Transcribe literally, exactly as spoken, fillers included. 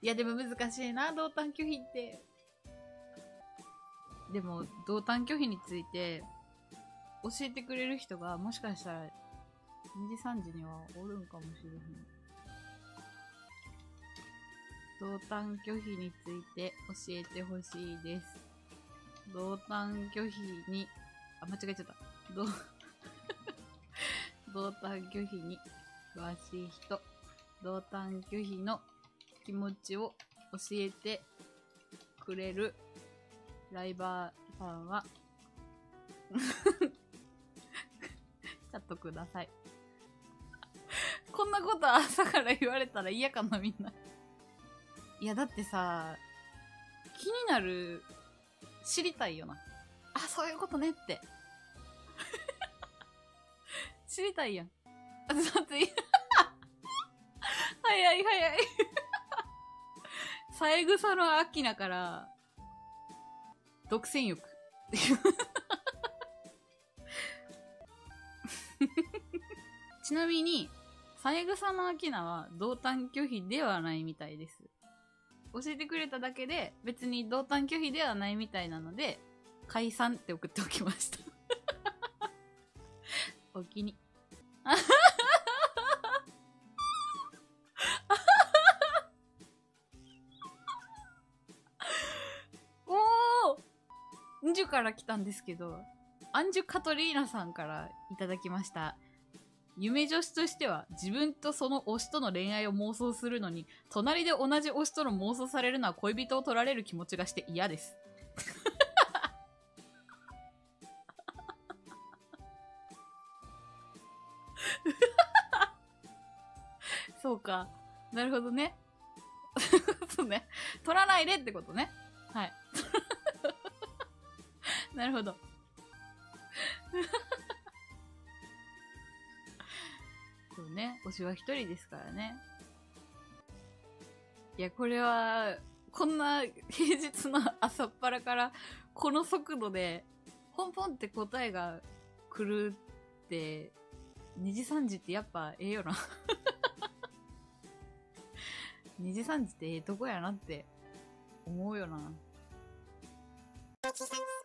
いやでも難しいな、同担拒否って。でも同担拒否について教えてくれる人がもしかしたらにじさんじにはおるんかもしれへん。同担拒否について教えてほしいです。同担拒否に、あ、間違えちゃった。同同担拒否に詳しい人、同担拒否の気持ちを教えてくれるライバーさんはチャットください。こんなこと朝から言われたら嫌かな、みんな。いやだってさ、気になる、知りたいよな。あ、そういうことねって知りたいやん。あ、だって早い早い三枝のアキナから独占欲ちなみに三枝のアキナは同担拒否ではないみたいです。教えてくれただけで別に同担拒否ではないみたいなので解散って送っておきましたお気におー、んじゅから来たんですけど、アンジュカトリーナさんからいただきました。夢女子としては自分とその推しとの恋愛を妄想するのに隣で同じ推しとの妄想されるのは恋人を取られる気持ちがして嫌ですそうか、なるほどねそうね、取らないでってことね。はいなるほどそうね、推しは一人ですからね。いや、これは、こんな平日の朝っぱらから、この速度で、ポンポンって答えが来るって、にじさんじってやっぱええよな。にじさんじってええとこやなって思うよな。